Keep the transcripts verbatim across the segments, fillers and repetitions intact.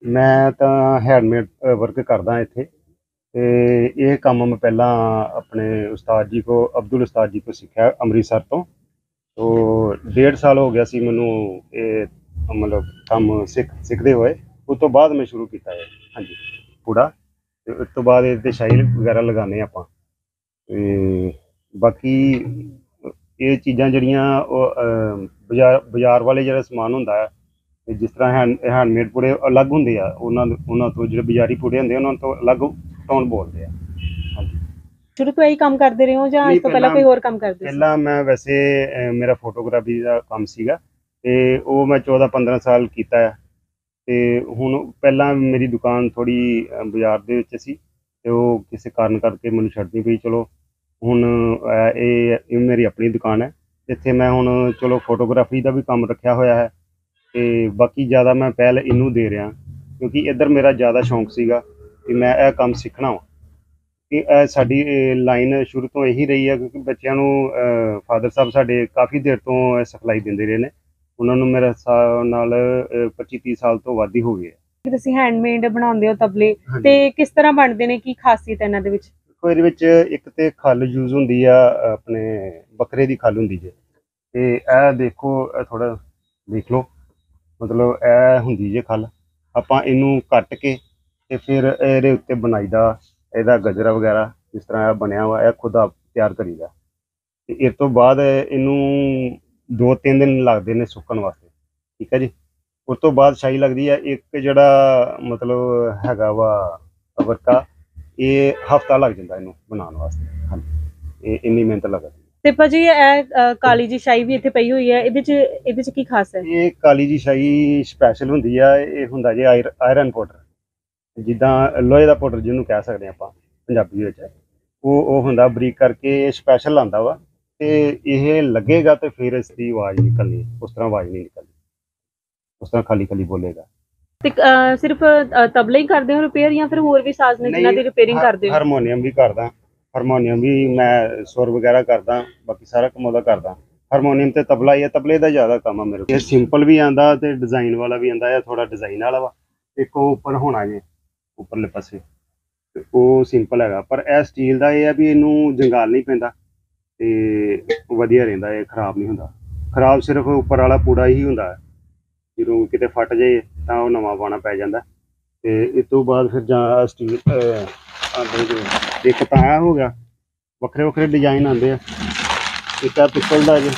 मैं तो handmade work करदा इत्थे ते ये काम मैं पहला अपने उस्ताद जी को अब्दुल उस्ताद जी को सीखा अमृतसर तो तो डेढ़ साल हो गया सी मैनू ये मतलब काम सिख सिखते हुए उस तो बाद मैं शुरू किया है। हाँ जी कूड़ा ते उस तो बाद ये शाही वगैरह लगाने आपां ते बाकी ये चीज़ां जड़ियां बाजार बाजार वाले जो समान होंदा है ਤੇ ਜਿਸ ਤਰ੍ਹਾਂ ਹੈਂਡ ਹੈਂਡਮੇਡ ਪੂੜੇ ਅਲੱਗ ਹੁੰਦੇ ਆ ਉਹਨਾਂ ਉਹਨਾਂ ਤੋਂ ਜਿਹੜੇ ਬਾਜ਼ਾਰੀ ਪੂੜੇ ਹੁੰਦੇ ਉਹਨਾਂ ਤੋਂ ਅਲੱਗ ਟੋਨ ਬੋਲਦੇ ਆ। ਹਾਂਜੀ ਸ਼ੁਰੂ ਤੋਂ ਇਹੀ ਕੰਮ ਕਰਦੇ ਰਹੇ ਹੋ ਜਾਂ ਇਸ ਤੋਂ ਪਹਿਲਾਂ ਕੋਈ ਹੋਰ ਕੰਮ ਕਰਦੇ ਸੀ? ਪਹਿਲਾਂ ਮੈਂ ਵੈਸੇ ਮੇਰਾ ਫੋਟੋਗ੍ਰਾਫੀ ਦਾ ਕੰਮ ਸੀਗਾ ਤੇ ਉਹ ਮੈਂ ਚੌਦਾਂ ਪੰਦਰਾਂ ਸਾਲ ਕੀਤਾ ਹੈ ਤੇ ਹੁਣ ਪਹਿਲਾਂ ਮੇਰੀ ਦੁਕਾਨ ਥੋੜੀ ਬਾਜ਼ਾਰ ਦੇ ਵਿੱਚ ਸੀ ਤੇ ਉਹ ਕਿਸੇ ਕਾਰਨ ਕਰਕੇ ਮੈਨੂੰ ਛੱਡਣੀ ਪਈ। ਚਲੋ ਹੁਣ ਇਹ ਇਹ ਮੇਰੀ ਆਪਣੀ ਦੁਕਾਨ ਹੈ ਜਿੱਥੇ ਮੈਂ ਹੁਣ ਚਲੋ ਫੋਟੋਗ੍ਰਾਫੀ ਦਾ ਵੀ ਕੰਮ ਰੱਖਿਆ ਹੋਇਆ ਹੈ ਤੇ ਬਾਕੀ ਜ਼ਿਆਦਾ ਮੈਂ ਪਹਿਲ ਇਹਨੂੰ ਦੇ ਰਿਹਾ ਕਿਉਂਕਿ ਇੱਧਰ ਮੇਰਾ ਜ਼ਿਆਦਾ ਸ਼ੌਂਕ ਸੀਗਾ ਕਿ ਮੈਂ ਇਹ ਕੰਮ ਸਿੱਖਣਾ ਵਾ ਕਿ ਇਹ ਸਾਡੀ ਲਾਈਨ ਸ਼ੁਰੂ ਤੋਂ ਇਹੀ ਰਹੀ ਹੈ ਕਿਉਂਕਿ ਬੱਚਿਆਂ ਨੂੰ ਫਾਦਰ ਸਾਹਿਬ ਸਾਡੇ ਕਾਫੀ ਦੇਰ ਤੋਂ ਸਿਖਲਾਈ ਦਿੰਦੇ ਰਹੇ ਨੇ। ਉਹਨਾਂ ਨੂੰ ਮੇਰੇ ਹਿਸਾਬ ਨਾਲ ਪੱਚੀ ਤੀਹ ਸਾਲ ਤੋਂ ਵੱਧ ਹੀ ਹੋ ਗਏ ਆ। ਤੁਸੀਂ ਹੈਂਡਮੇਡ ਬਣਾਉਂਦੇ ਹੋ ਤਬਲੇ ਤੇ ਕਿਸ ਤਰ੍ਹਾਂ ਬਣਦੇ ਨੇ, ਕੀ ਖਾਸੀਅਤ ਹੈ ਇਹਨਾਂ ਦੇ ਵਿੱਚ? ਕੋਈ ਇਹਦੇ ਵਿੱਚ ਇੱਕ ਤੇ ਖੱਲ ਯੂਜ਼ ਹੁੰਦੀ ਆ ਆਪਣੇ ਬੱਕਰੇ ਦੀ ਖੱਲ ਹੁੰਦੀ ਜੇ ਤੇ ਇਹ ਦੇਖੋ ਥੋੜਾ ਦੇਖ ਲਓ मतलब ਇਹ ਹੁੰਦੀ ਜੇ ਖੱਲ ਆਪਾਂ ਇਹਨੂੰ ਕੱਟ ਕੇ ਤੇ ਫਿਰ ਇਹਦੇ ਉੱਤੇ ਬਣਾਈਦਾ ਇਹਦਾ ਗਜਰਾ ਵਗੈਰਾ ਜਿਸ ਤਰ੍ਹਾਂ ਇਹ ਬਣਿਆ ਵਾ ਇਹ ਖੁਦ ਆਪ ਤਿਆਰ ਕਰੀਦਾ ਤੇ ਇਸ ਤੋਂ ਬਾਅਦ ਇਹਨੂੰ ਦੋ ਤਿੰਨ ਦਿਨ ਲੱਗਦੇ ਨੇ ਸੁੱਕਣ ਵਾਸਤੇ। ਠੀਕ ਹੈ ਜੀ। ਉਸ ਤੋਂ ਬਾਅਦ ਸ਼ਾਈ ਲੱਗਦੀ ਹੈ। ਇੱਕ ਜਿਹੜਾ ਮਤਲਬ ਹੈਗਾ ਵਾ ਵਰਕਾ ਇਹ ਹਫਤਾ ਲੱਗ ਜਾਂਦਾ ਇਹਨੂੰ ਬਣਾਉਣ ਵਾਸਤੇ। ਹਾਂਜੀ ਇਹ ਇੰਨੀ ਮਿਹਨਤ ਲੱਗਦੀ। ਤੇ ਭਾਜੀ ਇਹ ਕਾਲੀ ਜੀ ਸ਼ਾਈ ਵੀ ਇੱਥੇ ਪਈ ਹੋਈ ਹੈ, ਇਹਦੇ ਚ ਇਹਦੇ ਚ ਕੀ ਖਾਸ ਹੈ? ਇਹ ਕਾਲੀ ਜੀ ਸ਼ਾਈ ਸਪੈਸ਼ਲ ਹੁੰਦੀ ਆ। ਇਹ ਹੁੰਦਾ ਜੇ ਆਇਰਨ ਪਾਊਡਰ ਜਿੱਦਾਂ ਲੋਹੇ ਦਾ ਪਾਊਡਰ ਜਿਹਨੂੰ ਕਹਿ ਸਕਦੇ ਆਪਾਂ ਪੰਜਾਬੀ ਵਿੱਚ ਉਹ ਉਹ ਹੁੰਦਾ ਬਰੀਕ ਕਰਕੇ ਸਪੈਸ਼ਲ ਆਉਂਦਾ ਵਾ ਤੇ ਇਹ ਲੱਗੇਗਾ ਤੇ ਫਿਰ ਇਸ ਦੀ ਆਵਾਜ਼ ਨਿਕਲਣੀ। ਉਸ ਤਰ੍ਹਾਂ ਆਵਾਜ਼ ਨਹੀਂ ਨਿਕਲਦੀ, ਉਸ ਤਰ੍ਹਾਂ ਖਾਲੀ ਖਾਲੀ ਬੋਲੇਗਾ। ਤੇ ਸਿਰਫ ਤਬਲਾ ਹੀ ਕਰਦੇ ਹੋ ਰਿਪੇਅਰ ਜਾਂ ਫਿਰ ਹੋਰ ਵੀ ਸਾਜ਼ ਨੇ ਜਿਨ੍ਹਾਂ ਦੀ ਰਿਪੇਅਰਿੰਗ ਕਰਦੇ ਹੋ? ਹਾਰਮੋਨੀਅਮ ਵੀ ਕਰਦਾ, ਹਾਰਮੋਨੀਅਮ ਵੀ ਮੈਂ ਸੁਰ ਵਗੈਰਾ ਕਰਦਾ, ਬਾਕੀ ਸਾਰਾ ਕੰਮ ਉਹਦਾ ਕਰਦਾ। ਹਾਰਮੋਨੀਅਮ ਤੇ ਤਬਲਾ ਹੀ ਹੈ, ਤਬਲੇ ਦਾ ਜ਼ਿਆਦਾ ਕੰਮ ਆ ਮੇਰੇ ਕੋਲ। ਇਹ ਸਿੰਪਲ ਵੀ ਆਂਦਾ ਤੇ ਡਿਜ਼ਾਈਨ ਵਾਲਾ ਵੀ ਆਂਦਾ ਹੈ। ਥੋੜਾ ਡਿਜ਼ਾਈਨ ਵਾਲਾ ਵਾ ਇੱਕ ਉਹ ਉੱਪਰ ਹੋਣਾ ਜੇ ਉੱਪਰਲੇ ਪਾਸੇ ਤੇ ਉਹ ਸਿੰਪਲ ਹੈਗਾ ਪਰ ਇਹ ਸਟੀਲ ਦਾ ਇਹ ਆ ਵੀ ਇਹਨੂੰ ਜੰਗਾਲ ਨਹੀਂ ਪੈਂਦਾ ਤੇ ਵਧੀਆ ਰਹਿੰਦਾ, ਇਹ ਖਰਾਬ ਨਹੀਂ ਹੁੰਦਾ। ਖਰਾਬ ਸਿਰਫ ਉੱਪਰ ਵਾਲਾ ਪੂੜਾ ਹੀ ਹੁੰਦਾ ਹੈ, ਜਦੋਂ ਕਿਤੇ ਫਟ ਜਾਏ ਤਾਂ ਉਹ ਨਵਾਂ ਪਾਉਣਾ ਪੈ ਜਾਂਦਾ ਤੇ ਇਸ ਤੋਂ ਬਾਅਦ ਫਿਰ ਜਾਂ ਸਟੀਲ ਇੱਕ ਤਾਂ ਇਹ ਹੋ ਗਿਆ। ਵੱਖਰੇ ਵੱਖਰੇ ਡਿਜ਼ਾਈਨ ਆਉਂਦੇ ਆ। ਇੱਕ ਆ ਪਿੱਤਲ ਦਾ ਜੀ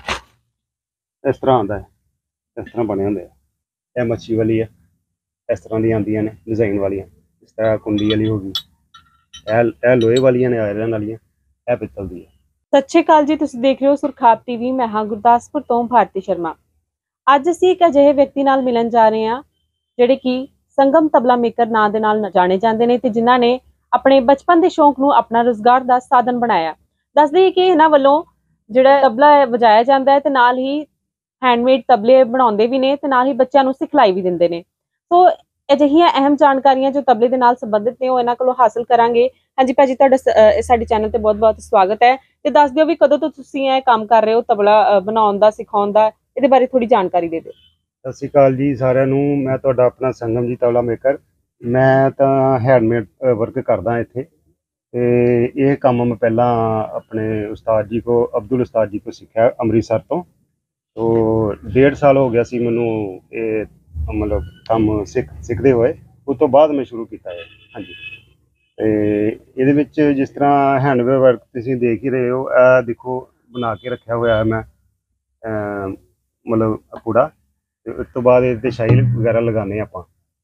ਇਸ ਤਰ੍ਹਾਂ ਆਉਂਦਾ ਹੈ, ਇਸ ਤਰ੍ਹਾਂ ਬਣੇ ਹੁੰਦੇ ਆ। ਇਹ ਮੱਛੀ ਵਾਲੀ ਹੈ, ਇਸ ਤਰ੍ਹਾਂ ਦੀਆਂ ਆਉਂਦੀਆਂ ਨੇ ਡਿਜ਼ਾਈਨ ਵਾਲੀਆਂ। ਇਸ ਤਰ੍ਹਾਂ ਕੁੰਡੀ ਵਾਲੀ ਹੋ ਗਈ, ਇਹ ਇਹ ਲੋਹੇ ਵਾਲੀਆਂ ਨੇ ਆਇਰਨ ਵਾਲੀਆਂ, ਇਹ ਪਿੱਤਲ ਦੀ ਹੈ। ਸਤਿ ਸ਼੍ਰੀ ਅਕਾਲ ਜੀ, ਤੁਸੀਂ ਦੇਖ ਰਹੇ ਹੋ ਸੁਰਖਾਬ ਟੀਵੀ। ਮੈਂ ਹਾਂ ਗੁਰਦਾਸਪੁਰ ਤੋਂ ਭਾਰਤੀ ਸ਼ਰਮਾ। ਅੱਜ ਅਸੀਂ ਇੱਕ ਅਜਿਹੇ ਵਿਅਕਤੀ ਨਾਲ ਮਿਲਣ ਜਾ ਰਹੇ ਹਾਂ ਜਿਹੜੇ ਕਿ ਸੰਗਮ ਤਬਲਾ ਮੇਕਰ ਨਾਂ ਦੇ ਨਾਲ ਜਾਣੇ ਜਾਂਦੇ ਨੇ ਤੇ ਜਿਨ੍ਹਾਂ ਨੇ ਆਪਣੇ ਬਚਪਨ ਦੇ ਸ਼ੌਂਕ ਨੂੰ ਆਪਣਾ ਰੁਜ਼ਗਾਰ ਦਾ ਸਾਧਨ ਬਣਾਇਆ। ਦੱਸ ਦਈਏ ਕਿ ਇਹਨਾਂ ਵੱਲੋਂ ਜਿਹੜਾ ਤਬਲਾ ਵਜਾਇਆ ਜਾਂਦਾ ਹੈ ਤੇ ਨਾਲ ਹੀ ਹੈਂਡਮੇਡ ਤਬਲੇ ਬਣਾਉਂਦੇ ਵੀ ਨੇ ਤੇ ਨਾਲ ਹੀ ਬੱਚਿਆਂ ਨੂੰ ਸਿਖਲਾਈ ਵੀ ਦਿੰਦੇ ਨੇ। ਸੋ ਅਜਿਹੀਆਂ ਅਹਿਮ ਜਾਣਕਾਰੀਆਂ ਜੋ ਤਬਲੇ ਦੇ ਨਾਲ ਸੰਬੰਧਿਤ ਨੇ ਉਹ ਇਹਨਾਂ ਕੋਲੋਂ ਹਾਸਲ ਕਰਾਂਗੇ। ਹਾਂਜੀ ਭਾਜੀ, ਤੁਹਾਡਾ ਸਾਡੇ ਚੈਨਲ ਤੇ ਬਹੁਤ ਬਹੁਤ ਸਵਾਗਤ ਹੈ ਤੇ ਦੱਸ ਦਿਓ ਵੀ ਕਦੋਂ ਤੋਂ ਤੁਸੀਂ ਇਹ ਕੰਮ ਕਰ ਰਹੇ ਹੋ ਤਬਲਾ ਬਣਾਉਣ ਦਾ, ਸਿਖਾਉਣ ਦਾ, ਇਹਦੇ ਬਾਰੇ ਥੋੜੀ ਜਾਣਕਾਰੀ ਦੇ ਦਿਓ। ਸਤਿ ਸ਼੍ਰੀ ਅਕਾਲ ਜੀ ਸਾਰਿਆਂ ਨੂੰ। ਮੈਂ ਤੁਹਾਡਾ ਆਪਣਾ ਸੰਗਮ ਜੀ ਤਬਲਾ ਮੇਕਰ। ਮੈਂ ਤਾਂ ਹੈਂਡਮੇਡ ਵਰਕ ਕਰਦਾ ਇੱਥੇ ਤੇ ਇਹ ਕੰਮ ਮੈਂ ਪਹਿਲਾਂ ਆਪਣੇ ਉਸਤਾਦ ਜੀ ਕੋ ਅਬਦੁਲ ਉਸਤਾਦ ਜੀ ਕੋ ਸਿੱਖਿਆ ਅੰਮ੍ਰਿਤਸਰ ਤੋਂ। ਤੋ ਡੇਢ ਸਾਲ ਹੋ ਗਿਆ ਸੀ ਮੈਨੂੰ ਇਹ ਮਤਲਬ ਕੰਮ ਸਿੱਖ ਸਿੱਖਦੇ ਹੋਏ। ਉਸ ਤੋਂ ਬਾਅਦ ਮੈਂ ਸ਼ੁਰੂ ਕੀਤਾ ਹੈ। ਹਾਂਜੀ ਤੇ ਇਹਦੇ ਵਿੱਚ ਜਿਸ ਤਰ੍ਹਾਂ ਹੈਂਡਮੇਡ ਵਰਕ ਤੁਸੀਂ ਦੇਖ ਹੀ ਰਹੇ ਹੋ, ਇਹ ਦੇਖੋ ਬਣਾ ਕੇ ਰੱਖਿਆ ਹੋਇਆ ਹੈ ਮੈਂ ਮਤਲਬ ਕੂੜਾ ਤੇ ਉਸ ਤੋਂ ਬਾਅਦ ਇਹਦੇ 'ਤੇ ਸ਼ਾਈ ਵਗੈਰਾ ਲਗਾਉਂਦੇ ਆਪਾਂ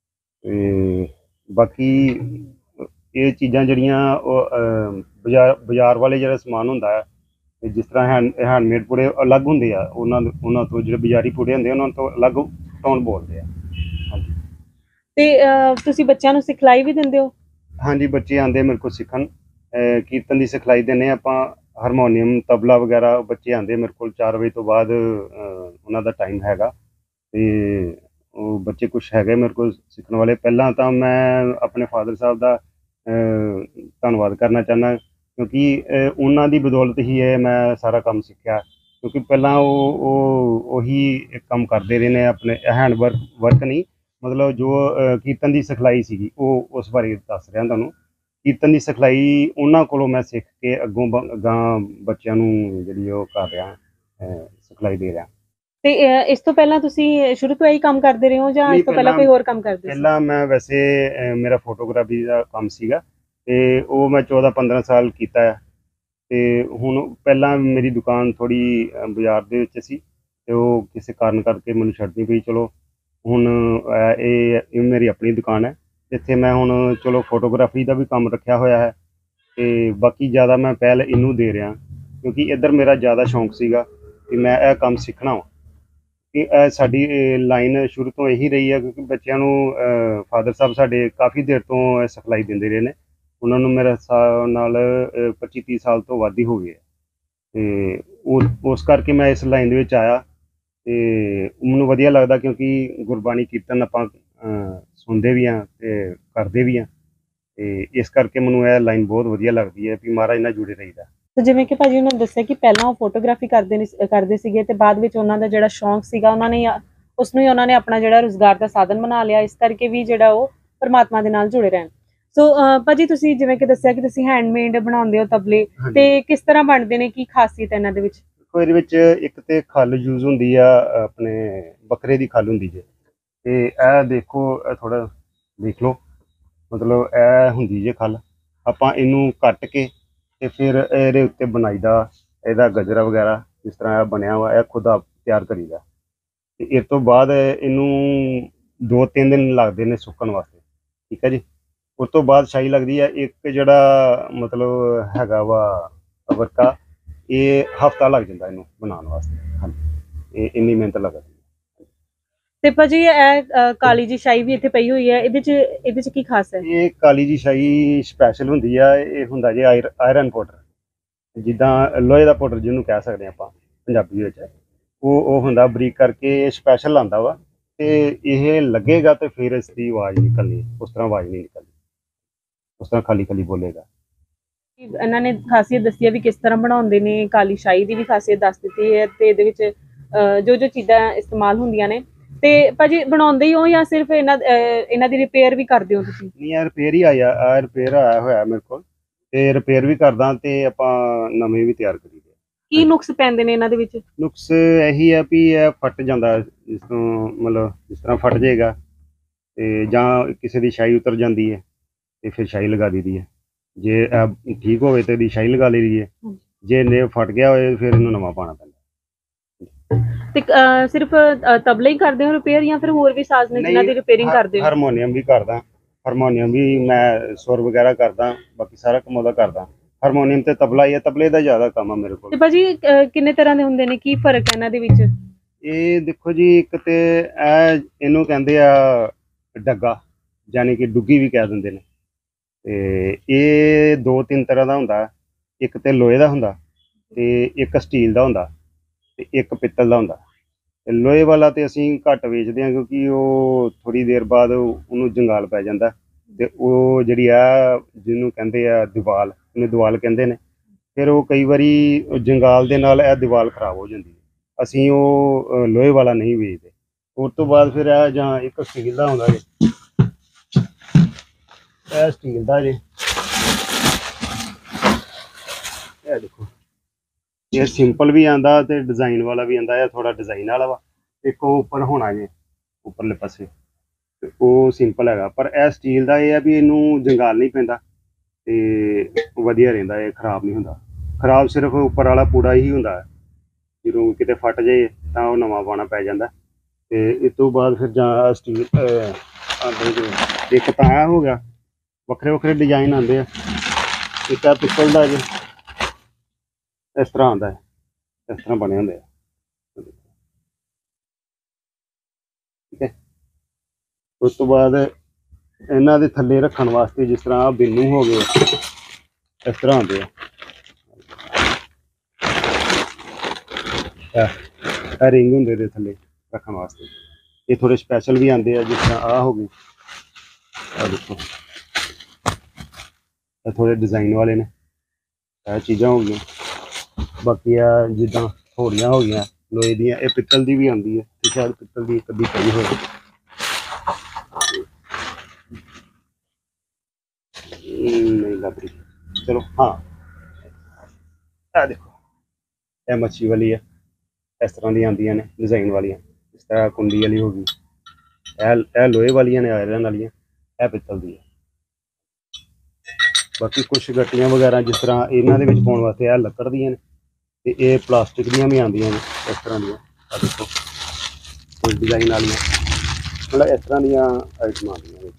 ਤੇ ਬਾਕੀ ਇਹ ਚੀਜ਼ਾਂ ਜਿਹੜੀਆਂ ਉਹ ਬਾਜ਼ਾਰ ਬਾਜ਼ਾਰ ਵਾਲੇ ਜਿਹੜਾ ਸਮਾਨ ਹੁੰਦਾ ਹੈ ਜਿਸ ਤਰ੍ਹਾਂ ਹੈਂਡ ਹੈਂਡਮੇਡ ਪੂੜੇ ਅਲੱਗ ਹੁੰਦੇ ਆ ਉਹਨਾਂ ਉਹਨਾਂ ਤੋਂ ਜਿਹੜੇ ਬਾਜ਼ਾਰੀ ਪੂੜੇ ਹੁੰਦੇ ਉਹਨਾਂ ਤੋਂ ਅਲੱਗ ਟੋਨ ਬੋਲਦੇ ਆ। ਹਾਂਜੀ ਤੇ ਤੁਸੀਂ ਬੱਚਿਆਂ ਨੂੰ ਸਿਖਲਾਈ ਵੀ ਦਿੰਦੇ ਹੋ? ਹਾਂਜੀ ਬੱਚੇ ਆਉਂਦੇ ਮੇਰੇ ਕੋਲ ਸਿੱਖਣ, ਕੀਰਤਨ ਦੀ ਸਿਖਲਾਈ ਦਿੰਦੇ ਆਪਾਂ। ਹਾਰਮੋਨੀਅਮ ਤਬਲਾ ਵਗੈਰਾ ਬੱਚੇ ਆਉਂਦੇ ਮੇਰੇ ਕੋਲ ਚਾਰ ਵਜੇ ਤੋਂ ਬਾਅਦ, ਉਹਨਾਂ ਦਾ ਟਾਈਮ ਹੈਗਾ ਤੇ ਉਹ ਬੱਚੇ ਕੁਛ ਹੈਗੇ ਮੇਰੇ ਕੋਲ ਸਿੱਖਣ ਵਾਲੇ। ਪਹਿਲਾਂ ਤਾਂ ਮੈਂ ਆਪਣੇ ਫਾਦਰ ਸਾਹਿਬ ਦਾ ਧੰਨਵਾਦ ਕਰਨਾ ਚਾਹੁੰਦਾ ਕਿਉਂਕਿ ਉਹਨਾਂ ਦੀ ਬਦੌਲਤ ਹੀ ਇਹ ਮੈਂ ਸਾਰਾ ਕੰਮ ਸਿੱਖਿਆ ਕਿਉਂਕਿ ਪਹਿਲਾਂ ਉਹ ਉਹ ਉਹੀ ਕੰਮ ਕਰਦੇ ਰਹੇ ਨੇ ਆਪਣੇ ਹੈਂਡ ਵਰਕ ਵਰਕ ਨਹੀਂ ਮਤਲਬ ਜੋ ਅ, ਕੀਰਤਨ ਦੀ ਸਿਖਲਾਈ ਸੀਗੀ ਉਹ ਉਸ ਬਾਰੇ ਦੱਸ ਰਿਹਾ ਤੁਹਾਨੂੰ। ਕੀਰਤਨ ਦੀ ਸਿਖਲਾਈ ਉਹਨਾਂ ਕੋਲੋਂ ਮੈਂ ਸਿੱਖ ਕੇ ਅੱਗੋਂ ਬ- ਅਗਾਂਹ ਬੱਚਿਆਂ ਨੂੰ ਜਿਹੜੀ ਉਹ ਕਰ ਰਿਹਾ, ਅ, ਸਿਖਲਾਈ ਦੇ ਰਿਹਾ। ਤੇ ਅਹ, ਇਸ ਤੋਂ ਪਹਿਲਾਂ ਤੁਸੀਂ ਸ਼ੁਰੂ ਤੋਂ ਇਹੀ ਕੰਮ ਕਰਦੇ ਰਹੇ ਹੋ ਜਾਂ ਨਹੀਂ, ਇਸ ਤੋਂ ਪਹਿਲਾਂ ਪਹਿਲਾਂ- ਕੋਈ ਹੋਰ ਕੰਮ ਕਰਦੇ ਸੀ? ਪਹਿਲਾਂ ਮੈਂ ਵੈਸੇ ਅ, ਮੇਰਾ ਫੋਟੋਗ੍ਰਾਫੀ ਦਾ ਕੰਮ ਸੀਗਾ ਤੇ ਉਹ ਮੈਂ ਚੌਦਾਂ ਪੰਦਰਾਂ ਸਾਲ ਕੀਤਾ ਹੈ। ਤੇ ਹੁਣ ਪਹਿਲਾਂ ਮੇਰੀ ਦੁਕਾਨ ਥੋੜੀ ਬਾਜ਼ਾਰ ਦੇ ਵਿੱਚ ਸੀ ਤੇ ਉਹ ਕਿਸੇ ਕਾਰਨ ਕਰਕੇ ਮੈਨੂੰ ਛੱਡਣੀ ਪਈ। ਚਲੋ ਹੁਣ ਅ, ਇਹ ਇਹ ਮੇਰੀ ਆਪਣੀ ਦੁਕਾਨ ਹੈ, ਇੱਥੇ ਮੈਂ ਹੁਣ ਚਲੋ ਫੋਟੋਗ੍ਰਾਫੀ ਦਾ ਵੀ ਕੰਮ ਰੱਖਿਆ ਹੋਇਆ ਹੈ ਤੇ ਬਾਕੀ ਜ਼ਿਆਦਾ ਮੈਂ ਪਹਿਲ ਇਹਨੂੰ ਦੇ ਰਿਹਾ ਕਿਉਂਕਿ ਇੱਧਰ ਮੇਰਾ ਜ਼ਿਆਦਾ ਸ਼ੌਂਕ ਸੀਗਾ ਕਿ ਮੈਂ ਇਹ ਕੰਮ ਸਿੱਖਣਾ ਵਾ। ਕਿ ਇਹ ਸਾਡੀ ਲਾਈਨ ਸ਼ੁਰੂ ਤੋਂ ਇਹੀ ਰਹੀ ਹੈ ਕਿਉਂਕਿ ਬੱਚਿਆਂ ਨੂੰ ਫਾਦਰ ਸਾਹਿਬ ਸਾਡੇ ਕਾਫੀ ਦੇਰ ਤੋਂ ਇਹ ਸਿਖਲਾਈ ਦਿੰਦੇ ਰਹੇ ਨੇ। ਉਹਨਾਂ ਨੂੰ ਮੇਰੇ ਹਿਸਾਬ ਨਾਲ ਅ, ਪੱਚੀ ਤੀਹ ਸਾਲ ਤੋਂ ਵੱਧ ਹੀ ਹੋ ਗਏ ਆ। ਤੇ ਉਹ ਉਸ ਕਰਕੇ ਮੈਂ ਇਸ ਲਾਈਨ ਦੇ ਵਿੱਚ ਆਇਆ ਤੇ ਮੈਨੂੰ ਵਧੀਆ ਲੱਗਦਾ ਕਿਉਂਕਿ ਗੁਰਬਾਣੀ ਕੀਰਤਨ ਆਪਾਂ ਅ, ਸੁਣਦੇ ਵੀ ਹਾਂ ਤੇ ਕਰਦੇ ਵੀ ਹਾਂ ਤੇ ਇਸ ਕਰਕੇ ਮੈਨੂੰ ਇਹ ਲਾਈਨ ਬਹੁਤ ਵਧੀਆ ਲੱਗਦੀ ਹੈ ਵੀ ਮਹਾਰਾਜ ਨਾਲ ਜੁੜੇ ਰਹੀਦਾ। ਤੇ ਜਿਵੇਂ ਕਿ ਭਾਜੀ ਉਹਨਾਂ ਨੇ ਦੱਸਿਆ ਕਿ ਪਹਿਲਾਂ ਉਹ ਫੋਟੋਗ੍ਰਾਫੀ ਕਰਦੇ ਨੇ ਕਰਦੇ ਸੀਗੇ ਤੇ ਬਾਅਦ ਵਿੱਚ ਉਹਨਾਂ ਦਾ ਜਿਹੜਾ ਸ਼ੌਂਕ ਸੀਗਾ ਉਹਨਾਂ ਨੇ ਉਸ ਨੂੰ ਹੀ ਉਹਨਾਂ ਨੇ ਆਪਣਾ ਜਿਹੜਾ ਰੁਜ਼ਗਾਰ ਦਾ ਸਾਧਨ ਬਣਾ ਲਿਆ, ਇਸ ਕਰਕੇ ਵੀ ਜਿਹੜਾ ਉਹ ਪਰਮਾਤਮਾ ਦੇ ਨਾਲ ਜੁੜੇ ਰਹਿਣ। ਸੋ ਭਾਜੀ ਤੁਸੀਂ ਜਿਵੇਂ ਕਿ ਦੱਸਿਆ ਕਿ ਤੁਸੀਂ ਹੈਂਡਮੇਡ ਬਣਾਉਂਦੇ ਹੋ ਤਬਲੇ, ਤੇ ਕਿਸ ਤਰ੍ਹਾਂ ਬਣਦੇ ਨੇ, ਕੀ ਖਾਸੀਅਤ ਹੈ ਇਹਨਾਂ ਦੇ ਵਿੱਚ? ਦੇਖੋ ਇਹਦੇ ਵਿੱਚ ਇੱਕ ਤੇ ਖੱਲ ਯੂਜ਼ ਹੁੰਦੀ ਆ, ਆਪਣੇ ਬੱਕਰੇ ਦੀ ਖੱਲ ਹੁੰਦੀ ਜੇ ਤੇ ਇਹ ਦੇਖੋ ਇਹ ਥੋੜਾ ਦੇਖ ਲਓ, ਮਤਲਬ ਇਹ ਹੁੰਦੀ ਜੇ ਖੱਲ। ਆਪਾਂ ਇਹਨੂੰ ਕੱਟ ਕੇ ਤੇ ਫਿਰ ਇਹਦੇ ਉੱਤੇ ਬਣਾਈਦਾ ਇਹਦਾ ਗਜਰਾ ਵਗੈਰਾ ਜਿਸ ਤਰ੍ਹਾਂ ਇਹ ਬਣਿਆ ਵਾ ਇਹ ਖੁਦ ਆਪ ਤਿਆਰ ਕਰੀਦਾ ਤੇ ਇਸ ਤੋਂ ਬਾਅਦ ਇਹਨੂੰ ਦੋ ਤਿੰਨ ਦਿਨ ਲੱਗਦੇ ਨੇ ਸੁੱਕਣ ਵਾਸਤੇ, ਠੀਕ ਹੈ ਜੀ। ਉਸ ਤੋਂ ਬਾਅਦ ਛਾਈ ਲੱਗਦੀ ਹੈ। ਇੱਕ ਜਿਹੜਾ ਮਤਲਬ ਹੈਗਾ ਵਾ ਵਰਕਾ, ਇਹ ਹਫਤਾ ਲੱਗ ਜਾਂਦਾ ਇਹਨੂੰ ਬਣਾਉਣ ਵਾਸਤੇ। ਹਾਂਜੀ, ਇਹ ਇੰਨੀ ਮਿਹਨਤ ਲੱਗਦੀ। ਤੇ ਭਾਜੀ ਇਹ ਅ, ਕਾਲੀ ਜੀ ਸ਼ਾਈ ਵੀ ਇੱਥੇ ਪਈ ਹੋਈ ਹੈ, ਇਹਦੇ ਚ ਇਹਦੇ ਚ ਕੀ ਖਾਸ ਹੈ? ਇਹ ਕਾਲੀ ਜੀ ਸ਼ਾਈ ਸਪੈਸ਼ਲ ਹੁੰਦੀ ਆ। ਇਹ ਹੁੰਦਾ ਜੇ ਆਇਰ ਆਇਰਨ ਪਾਊਡਰ, ਜਿੱਦਾਂ ਲੋਹੇ ਦਾ ਪਾਊਡਰ ਜਿਹਨੂੰ ਕਹਿ ਸਕਦੇ ਆਪਾਂ ਪੰਜਾਬੀ ਵਿੱਚ, ਉਹ ਉਹ ਹੁੰਦਾ ਬਰੀਕ ਕਰਕੇ ਸਪੈਸ਼ਲ ਆਉਂਦਾ ਵਾ ਤੇ ਇਹ ਲੱਗੇਗਾ ਤੇ ਫਿਰ ਇਸ ਦੀ ਆਵਾਜ਼ ਨਿਕਲਣੀ। ਉਸ ਤਰ੍ਹਾਂ ਆਵਾਜ਼ ਨਹੀਂ ਨਿਕਲਦੀ, ਉਸ ਤਰ੍ਹਾਂ ਖਾਲੀ ਖਾਲੀ ਬੋਲੇਗਾ। ਇਹਨਾਂ ਨੇ ਖਾਸੀਅਤ ਦੱਸੀ ਹੈ ਵੀ ਕਿਸ ਤਰ੍ਹਾਂ ਬਣਾਉਂਦੇ ਨੇ, ਕਾਲੀ ਸ਼ਾਈ ਦੀ ਵੀ ਖਾਸੀਅਤ ਦੱਸ ਦਿੱਤੀ ਹੈ ਤੇ ਇਹਦੇ ਵਿੱਚ ਅ, ਜੋ ਜੋ ਚੀਜ਼ਾਂ ਇਸਤੇਮਾਲ ਹੁੰਦੀਆਂ ਨੇ। ਤੇ ਭਾਜੀ ਬਣਾਉਂਦੇ ਹੀ ਹੋ ਜਾਂ ਸਿਰਫ ਇਹਨਾਂ ਅ, ਇਹਨਾਂ ਦੀ ਰਿਪੇਅਰ ਵੀ ਕਰਦੇ ਹੋ ਤੁਸੀਂ? ਨਹੀਂ, ਇਹ ਰਿਪੇਅਰ ਹੀ ਆਇਆ, ਆ ਰਿਪੇਅਰ ਆਇਆ ਹੋਇਆ ਮੇਰੇ ਕੋਲ ਤੇ ਰਿਪੇਅਰ ਵੀ ਕਰਦਾ ਤੇ ਆਪਾਂ ਨਵੇਂ ਵੀ ਤਿਆਰ ਕਰੀਦੇ। ਕੀ ਨੁਕਸ ਪੈਂਦੇ ਨੇ ਇਹਨਾਂ ਦੇ ਵਿੱਚ? ਨੁਕਸ ਇਹੀ ਹੈ ਵੀ ਇਹ ਫਟ ਜਾਂਦਾ, ਜਿਸ ਤੋਂ ਮਤਲਬ ਜਿਸ ਤਰ੍ਹਾਂ ਫਟ ਜਾਏਗਾ ਤੇ ਜਾਂ ਕਿਸੇ ਦੀ ਸ਼ਾਈ ਉਤਰ ਜਾਂਦੀ ਹੈ ਤੇ ਫਿਰ ਸ਼ਾਈ ਲਗਾ ਦਈਦੀ ਹੈ। ਜੇ ਇਹ ਠੀਕ ਹੋਵੇ ਤੇ ਇਹਦੀ ਸ਼ਾਈ ਲਗਾ ਲਈਦੀ ਹੈ, ਜੇ ਨੇ ਫਟ ਗਿਆ ਹੋਏ ਫਿਰ ਇਹਨੂੰ ਨਵਾਂ ਪਾਉਣਾ ਪੈਂਦਾ। ਤੇ ਅ, ਸਿਰਫ ਅ, ਤਬਲਾ ਹੀ ਕਰਦੇ ਹੋ ਰਿਪੇਅਰ ਜਾਂ ਫਿਰ ਹੋਰ ਵੀ ਸਾਜ਼ ਨੇ ਜਿਨ੍ਹਾਂ ਦੀ ਰਿਪੇਅਰਿੰਗ ਕਰਦੇ ਹੋ? ਹਾਰਮੋਨੀਅਮ ਵੀ ਕਰਦਾ, ਹਾਰਮੋਨੀਅਮ ਵੀ ਮੈਂ ਸੁਰ ਵਗੈਰਾ ਕਰਦਾ, ਬਾਕੀ ਸਾਰਾ ਕੰਮ ਉਹਦਾ ਕਰਦਾ। ਹਾਰਮੋਨੀਅਮ ਤੇ ਤਬਲਾ ਹੀ ਹੈ, ਤਬਲੇ ਦਾ ਜ਼ਿਆਦਾ ਕੰਮ ਆ ਮੇਰੇ ਕੋਲ। ਤੇ ਭਾਜੀ ਅ, ਕਿੰਨੇ ਤਰ੍ਹਾਂ ਦੇ ਹੁੰਦੇ ਨੇ, ਕੀ ਫਰਕ ਹੈ ਇਹਨਾਂ ਦੇ ਵਿੱਚ? ਇਹ ਦੇਖੋ ਜੀ, ਇੱਕ ਤੇ ਇਹ ਇਹਨੂੰ ਕਹਿੰਦੇ ਆ ਡੱਗਾ, ਯਾਨੀ ਕਿ ਡੁੱਗੀ ਵੀ ਕਹਿ ਦਿੰਦੇ ਨੇ। ਤੇ ਇਹ ਦੋ ਤਿੰਨ ਤਰ੍ਹਾਂ ਦਾ ਹੁੰਦਾ, ਇੱਕ ਤੇ ਲੋਹੇ ਦਾ ਹੁੰਦਾ ਤੇ ਇੱਕ ਸਟੀਲ ਦਾ ਹੁੰਦਾ ਤੇ ਇੱਕ ਪਿੱਤਲ ਦਾ ਹੁੰਦਾ। ਤੇ ਲੋਹੇ ਵਾਲਾ ਤੇ ਅਸੀਂ ਘੱਟ ਵੇਚਦੇ ਹਾਂ ਕਿਉਂਕਿ ਉਹ ਥੋੜੀ ਦੇਰ ਬਾਅਦ ਉਹਨੂੰ ਜੰਗਾਲ ਪੈ ਜਾਂਦਾ ਤੇ ਉਹ ਜਿਹੜੀ ਆ ਜਿਹਨੂੰ ਕਹਿੰਦੇ ਆ ਦੀਵਾਲ, ਇਹਨੂੰ ਦੀਵਾਲ ਕਹਿੰਦੇ ਨੇ। ਫਿਰ ਉਹ ਕਈ ਵਾਰੀ ਜੰਗਾਲ ਦੇ ਨਾਲ ਇਹ ਦੀਵਾਲ ਖਰਾਬ ਹੋ ਜਾਂਦੀ ਹੈ। ਅਸੀਂ ਉਹ ਅ, ਲੋਹੇ ਵਾਲਾ ਨਹੀਂ ਵੇਚਦੇ। ਉਸ ਤੋਂ ਬਾਅਦ ਫਿਰ ਇਹ ਜਾਂ ਇੱਕ ਸਟੀਲ ਦਾ ਹੁੰਦਾ ਜੀ, ਇਹ ਸਟੀਲ ਦਾ ਜੀ, ਇਹ ਦੇਖੋ, ਇਹ ਸਿੰਪਲ ਵੀ ਆਂਦਾ ਤੇ ਡਿਜ਼ਾਈਨ ਵਾਲਾ ਵੀ ਆਂਦਾ। ਇਹ ਥੋੜਾ ਡਿਜ਼ਾਈਨ ਵਾਲਾ ਵਾ, ਇੱਕ ਉਹ ਉੱਪਰ ਹੋਣਾ ਜੇ ਉੱਪਰਲੇ ਪਾਸੇ, ਤੇ ਉਹ ਸਿੰਪਲ ਹੈਗਾ। ਪਰ ਇਹ ਸਟੀਲ ਦਾ ਇਹ ਆ ਵੀ ਇਹਨੂੰ ਜੰਗਾਲ ਨਹੀਂ ਪੈਂਦਾ ਤੇ ਵਧੀਆ ਰਹਿੰਦਾ, ਇਹ ਖਰਾਬ ਨਹੀਂ ਹੁੰਦਾ। ਖਰਾਬ ਸਿਰਫ ਉੱਪਰ ਵਾਲਾ ਪੂੜਾ ਹੀ ਹੁੰਦਾ, ਜਦੋਂ ਕਿਤੇ ਫਟ ਜਾਏ ਤਾਂ ਉਹ ਨਵਾਂ ਪਾਉਣਾ ਪੈ ਜਾਂਦਾ। ਤੇ ਇਸ ਤੋਂ ਬਾਅਦ ਫਿਰ ਜਾਂ ਸਟੀਲ ਆਂਦੇ ਜੋ, ਇੱਕ ਤਾਂ ਇਹ ਹੋ ਗਿਆ, ਵੱਖਰੇ ਵੱਖਰੇ ਡਿਜ਼ਾਈਨ ਆਉਂਦੇ ਆ। ਇੱਕ ਆ ਪਿੱਤਲ ਦਾ ਜੀ, ਇਸ ਤਰ੍ਹਾਂ ਆਉਂਦਾ ਹੈ, ਇਸ ਤਰ੍ਹਾਂ ਬਣੇ ਹੁੰਦੇ ਆ, ਠੀਕ ਹੈ। ਉਸ ਤੋਂ ਬਾਅਦ ਇਹਨਾਂ ਦੇ ਥੱਲੇ ਰੱਖਣ ਵਾਸਤੇ ਜਿਸ ਤਰ੍ਹਾਂ ਬਿੰਨੂ ਹੋ ਗਏ, ਇਸ ਤਰ੍ਹਾਂ ਆਉਂਦੇ ਆ। ਇਹ ਰਿੰਗ ਹੁੰਦੇ ਦੇ ਥੱਲੇ ਰੱਖਣ ਵਾਸਤੇ, ਇਹ ਥੋੜੇ ਸਪੈਸ਼ਲ ਵੀ ਆਉਂਦੇ ਆ, ਜਿਸ ਤਰ੍ਹਾਂ ਆਹ ਹੋ ਗਏ, ਆਹ ਦੇਖੋ, ਇਹ ਥੋੜੇ ਡਿਜ਼ਾਈਨ ਵਾਲੇ ਨੇ, ਇਹ ਚੀਜ਼ਾਂ ਹੋ ਗਈਆਂ। ਬਾਕੀ ਆ ਜਿੱਦਾਂ ਥੋੜੀਆਂ ਹੋ ਗਈਆਂ ਲੋਹੇ ਦੀਆਂ, ਇਹ ਪਿੱਤਲ ਦੀ ਵੀ ਆਉਂਦੀ ਹੈ ਤੇ ਸ਼ਾਇਦ ਪਿੱਤਲ ਦੀ ਇੱਕ ਅੱਧੀ ਪਈ ਹੋਵੇ। ਨਹੀਂ ਲੱਭ ਰਹੀ। ਚਲੋ ਹਾਂ, ਆ ਦੇਖੋ, ਇਹ ਮੱਛੀ ਵਾਲੀ ਹੈ, ਇਸ ਤਰ੍ਹਾਂ ਦੀਆਂ ਆਉਂਦੀਆਂ ਨੇ ਡਿਜ਼ਾਈਨ ਵਾਲੀਆਂ, ਇਸ ਤਰ੍ਹਾਂ ਕੁੰਡੀ ਵਾਲੀ ਹੋ ਗਈ। ਇਹ ਇਹ ਲੋਹੇ ਵਾਲੀਆਂ ਨੇ, ਆਇਰਨ ਵਾਲੀਆਂ, ਇਹ ਪਿੱਤਲ ਦੀ ਹੈ। ਬਾਕੀ ਕੁਛ ਗੱਟੀਆਂ ਵਗੈਰਾ ਜਿਸ ਤਰ੍ਹਾਂ ਇਹਨਾਂ ਦੇ ਵਿੱਚ ਪਾਉਣ ਵਾਸਤੇ ਇਹ ਲੱਕੜ ਦੀਆਂ ਨੇ, ਤੇ ਇਹ ਪਲਾਸਟਿਕ ਦੀਆਂ ਵੀ ਆਉਂਦੀਆਂ ਨੇ ਇਸ ਤਰ੍ਹਾਂ ਦੀਆਂ। ਆ ਦੇਖੋ, ਕੋਈ ਡਿਜ਼ਾਈਨ ਵਾਲੀਆਂ, ਮਤਲਬ ਇਸ ਤਰ੍ਹਾਂ ਦੀਆਂ ਆਈਟਮਾਂ ਆਉਂਦੀਆਂ ਨੇ।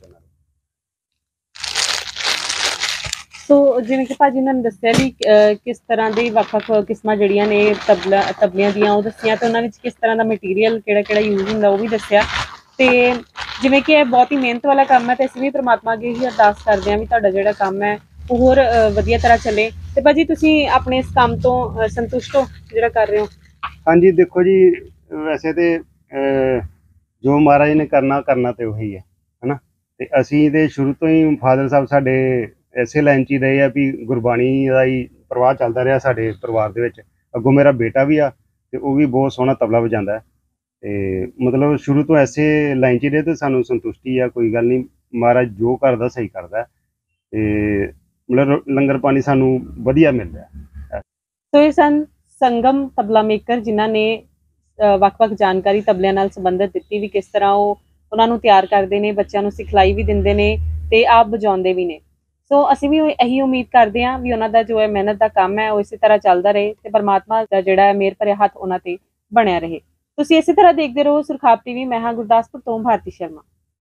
ਸੋ ਜਿਵੇਂ ਕਿ ਭਾਜੀ ਨੇ ਦੱਸਿਆ ਵੀ ਅਹ, ਕਿਸ ਤਰ੍ਹਾਂ ਦੇ ਵੱਖ-ਵੱਖ ਕਿਸਮਾਂ ਜਿਹੜੀਆਂ ਨੇ ਤਬਲਾ ਤਬਲਿਆਂ ਦੀਆਂ ਉਹ ਦੱਸੀਆਂ, ਤੇ ਉਹਨਾਂ ਵਿੱਚ ਕਿਸ ਤਰ੍ਹਾਂ ਦਾ ਮਟੀਰੀਅਲ ਕਿਹੜਾ-ਕਿਹੜਾ ਯੂਜ਼ ਹੁੰਦਾ ਉਹ ਵੀ ਦੱਸਿਆ। ਤੇ ਜਿਵੇਂ ਕਿ ਇਹ ਬਹੁਤ ਹੀ ਮਿਹਨਤ ਵਾਲਾ ਕੰਮ ਹੈ, ਤੇ ਅਸੀਂ ਵੀ ਪ੍ਰਮਾਤਮਾ ਅੱਗੇ ਹੀ ਅਰਦਾਸ ਕਰਦੇ ਹਾਂ ਵੀ ਤੁਹਾਡਾ ਜਿਹੜਾ ਕੰਮ ਹੈ ਉਹ ਹੋਰ ਅਹ, ਵਧੀਆ ਤਰ੍ਹਾਂ ਚੱਲੇ। ਤੇ ਭਾਜੀ ਤੁਸੀਂ ਆਪਣੇ ਇਸ ਕੰਮ ਤੋਂ ਅਹ, ਸੰਤੁਸ਼ਟ ਹੋ ਜਿਹੜਾ ਕਰ ਰਹੇ ਹੋ? ਹਾਂਜੀ ਦੇਖੋ ਜੀ, ਵੈਸੇ ਤੇ ਅਹ, ਜੋ ਮਹਾਰਾਜ ਨੇ ਕਰਨਾ ਕਰਨਾ ਤੇ ਉਹੀ ਹੈ ਹਨਾ। ਤੇ ਅਸੀਂ ਤੇ ਸ਼ੁਰੂ ਤੋਂ ਹੀ ਫਾਦਰ ਸਾਹਿਬ ਸਾਡੇ ਇਸੇ ਲਾਈਨ 'ਚ ਹੀ ਰਹੇ ਆ ਵੀ ਗੁਰਬਾਣੀ ਦਾ ਹੀ ਪ੍ਰਵਾਹ ਚੱਲਦਾ ਰਿਹਾ ਸਾਡੇ ਪਰਿਵਾਰ ਦੇ ਵਿੱਚ। ਅੱਗੋਂ ਮੇਰਾ ਬੇਟਾ ਵੀ ਆ ਤੇ ਉਹ ਵੀ ਬਹੁਤ ਸੋਹਣਾ ਤਬਲਾ ਵਜਾਉਂਦਾ ਹੈ, ਤੇ ਮਤਲਬ ਸ਼ੁਰੂ ਤੋਂ ਐਸੇ ਲਾਈਨ 'ਚ ਹੀ ਰਹੇ, ਤੇ ਸਾਨੂੰ ਸੰਤੁਸ਼ਟੀ ਆ, ਕੋਈ ਗੱਲ ਨਹੀਂ, ਮਹਾਰਾਜ ਜੋ ਕਰਦਾ ਸਹੀ ਕਰਦਾ। ਤੇ ਮਤਲਬ ਲੰਗਰ ਪਾਣੀ ਸਾਨੂੰ ਵਧੀਆ ਮਿਲ ਰਿਹਾ। ਸੋ ਇਹ ਸਨ ਸੰਗਮ ਤਬਲਾ ਮੇਕਰ, ਜਿਨ੍ਹਾਂ ਨੇ ਅਹ, ਵੱਖ-ਵੱਖ ਜਾਣਕਾਰੀ ਤਬਲਿਆਂ ਨਾਲ ਸੰਬੰਧਿਤ ਦਿੱਤੀ ਵੀ ਕਿਸ ਤਰ੍ਹਾਂ ਉਹ ਉਹਨਾਂ ਨੂੰ ਤਿਆਰ ਕਰਦੇ ਨੇ, ਬੱਚਿਆਂ ਨੂੰ ਸਿਖਲਾਈ ਵੀ ਦਿੰਦੇ ਨੇ ਤੇ ਆਪ ਵਜਾਉਂਦੇ ਵੀ ਨੇ। ਸੋ ਅਸੀਂ ਵੀ ਇਹੀ ਉਮੀਦ ਕਰਦੇ ਹਾਂ ਵੀ ਉਹਨਾਂ ਦਾ ਜੋ ਹੈ ਮਿਹਨਤ ਦਾ ਕੰਮ ਹੈ ਉਹ ਇਸੇ ਤਰ੍ਹਾਂ ਚੱਲਦਾ ਰਹੇ, ਤੇ ਪਰਮਾਤਮਾ ਦਾ ਜਿਹੜਾ ਹੈ ਮਿਹਰ ਭਰਿਆ ਹੱਥ ਉਹਨਾਂ ਤੇ ਬਣਿਆ ਰਹੇ। ਤੁਸੀਂ ਇਸੇ ਤਰ੍ਹਾਂ ਦੇਖਦੇ ਰਹੋ ਸੁਰਖਾਬ ਟੀਵੀ। ਮੈਂ ਹਾਂ ਗੁਰਦਾਸਪੁਰ ਤੋਂ ਭਾਰਤੀ ਸ਼ਰਮਾ।